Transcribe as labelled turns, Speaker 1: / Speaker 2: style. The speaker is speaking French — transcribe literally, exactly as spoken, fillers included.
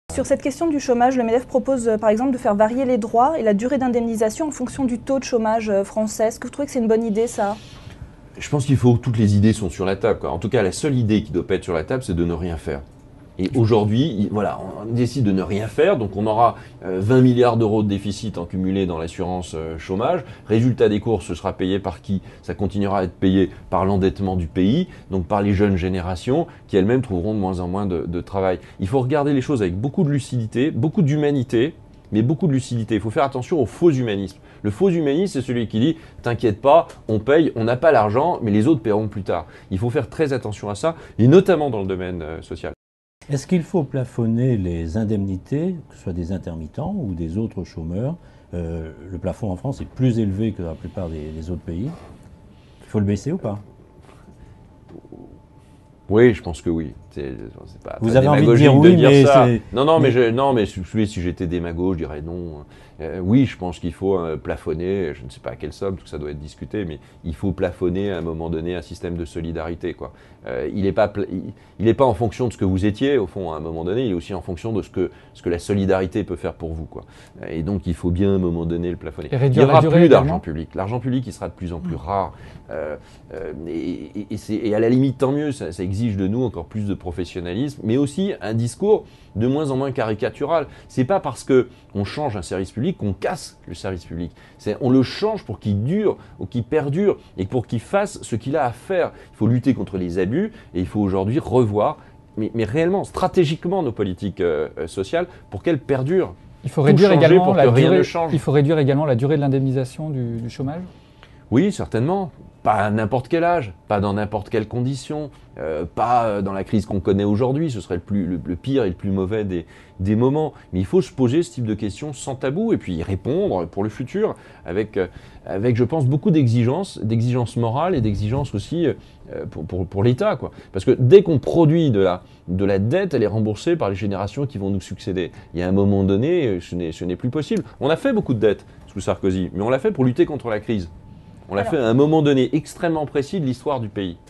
Speaker 1: Sur cette question du chômage, le MEDEF propose euh, par exemple de faire varier les droits et la durée d'indemnisation en fonction du taux de chômage euh, français. Est-ce que vous trouvez que c'est une bonne idée, ça?
Speaker 2: Je pense qu'il faut, toutes les idées sont sur la table, quoi. En tout cas, la seule idée qui doit pas être sur la table, c'est de ne rien faire. Et aujourd'hui, voilà, on décide de ne rien faire, donc on aura vingt milliards d'euros de déficit en cumulé dans l'assurance chômage. Résultat des courses, ce sera payé par qui? Ça continuera à être payé par l'endettement du pays, donc par les jeunes générations qui elles-mêmes trouveront de moins en moins de, de travail. Il faut regarder les choses avec beaucoup de lucidité, beaucoup d'humanité, mais beaucoup de lucidité. Il faut faire attention au faux humanisme. Le faux humanisme, c'est celui qui dit « T'inquiète pas, on paye, on n'a pas l'argent, mais les autres paieront plus tard ». Il faut faire très attention à ça, et notamment dans le domaine euh, social.
Speaker 3: Est-ce qu'il faut plafonner les indemnités, que ce soit des intermittents ou des autres chômeurs? euh, Le plafond en France est plus élevé que dans la plupart des, des autres pays. Il faut le baisser ou pas?
Speaker 2: Oui, je pense que oui. C'est, c'est pas,
Speaker 3: Vous
Speaker 2: pas
Speaker 3: avez envie de
Speaker 2: démagogique
Speaker 3: dire
Speaker 2: de
Speaker 3: oui,
Speaker 2: dire
Speaker 3: mais
Speaker 2: ça.
Speaker 3: c'est...
Speaker 2: Non, non, mais,
Speaker 3: mais...
Speaker 2: je, non, mais si, si j'étais démago, je dirais non. Euh, oui, je pense qu'il faut euh, plafonner, je ne sais pas à quelle somme, tout ça doit être discuté, mais il faut plafonner à un moment donné un système de solidarité, quoi. Euh, il n'est pas, il, il est pas en fonction de ce que vous étiez, au fond, à un moment donné, il est aussi en fonction de ce que, ce que la solidarité peut faire pour vous, quoi. Et donc, il faut bien, à un moment donné, le plafonner. Il n'y aura plus d'argent public. L'argent public, il sera de plus en plus rare. Euh, euh, et, et, et, c'est, et à la limite, tant mieux, ça, ça exige de nous encore plus de professionnalisme, mais aussi un discours de moins en moins caricatural. C'est pas parce que on change un service public qu'on casse le service public. C'est, on le change pour qu'il dure ou qu'il perdure et pour qu'il fasse ce qu'il a à faire. Il faut lutter contre les abus et il faut aujourd'hui revoir, mais, mais réellement, stratégiquement, nos politiques euh, sociales pour qu'elles perdurent.
Speaker 4: Il faut réduire également la durée.
Speaker 2: Il
Speaker 4: faut réduire également la durée de l'indemnisation du, du chômage.
Speaker 2: Oui, certainement. Pas à n'importe quel âge, pas dans n'importe quelle condition, euh, pas dans la crise qu'on connaît aujourd'hui, ce serait le, plus, le, le pire et le plus mauvais des, des moments. Mais il faut se poser ce type de questions sans tabou et puis y répondre pour le futur avec, euh, avec je pense, beaucoup d'exigences, d'exigences morales et d'exigences aussi euh, pour, pour, pour l'État, quoi. Parce que dès qu'on produit de la, de la dette, elle est remboursée par les générations qui vont nous succéder. Il y a un moment donné, ce n'est, ce n'est plus possible. On a fait beaucoup de dettes sous Sarkozy, mais on l'a fait pour lutter contre la crise. On l'a fait à un moment donné extrêmement précis de l'histoire du pays.